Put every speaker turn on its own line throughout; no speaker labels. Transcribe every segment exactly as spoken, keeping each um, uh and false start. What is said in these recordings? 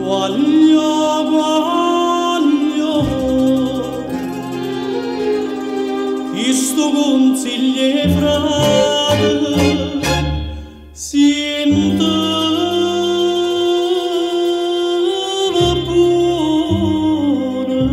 Guaglio, guaglio, questo consiglio è frate, sente la buona.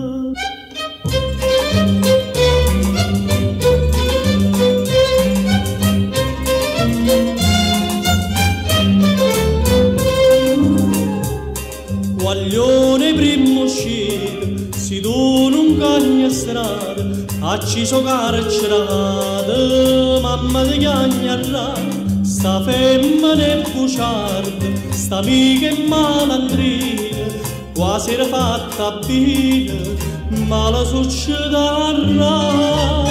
Guaglione primo uscito, si dona un cagno a strada, acciso carcerata, mamma di cagnarra, sta femmina e buciarda, sta amica e malandrina, quasi era fatta bene, ma la succederà.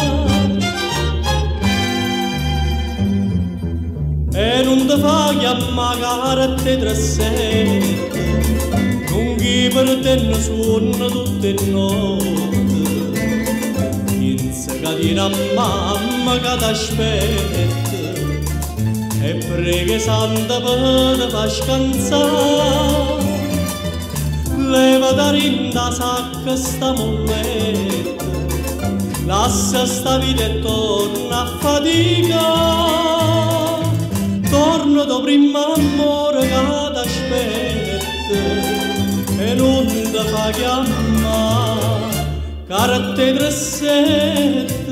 E non ti fa chiamare a te tra sé, non chi per te ne suona tutte le notti, pensa che tieni a mamma che ti aspetta e prega santa per te fa scansare. Leva da rinda sacca sta molletta, lascia sta vita e torna a fatica. Torna da prima amore che ti aspetta e non ti fa chiamare carte trasette.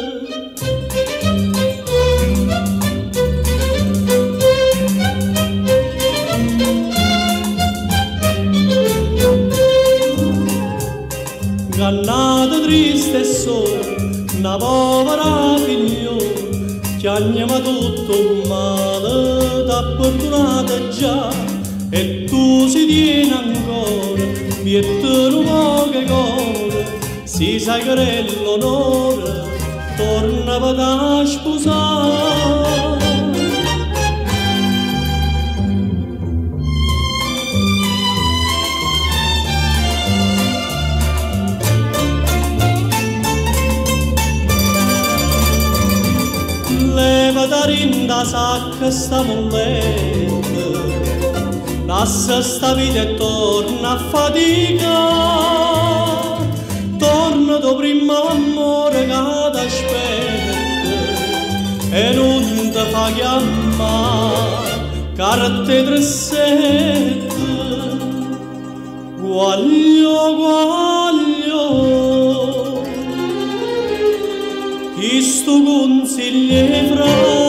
Gannata triste e sola, una povera figliola, chiagnama tutto un male, t'ha perdonata già, e tu si tieni ancora, vietto un po' che cuore, si sai che è l'onore, torna per te sposare. Leva da rinda sacca sta molletta, lascia sta vita e torna a fatica. Torna da prima amore che ti aspetta e non ti fa chiamare carte trasette. Guaglio, guaglio, questo consiglio è fra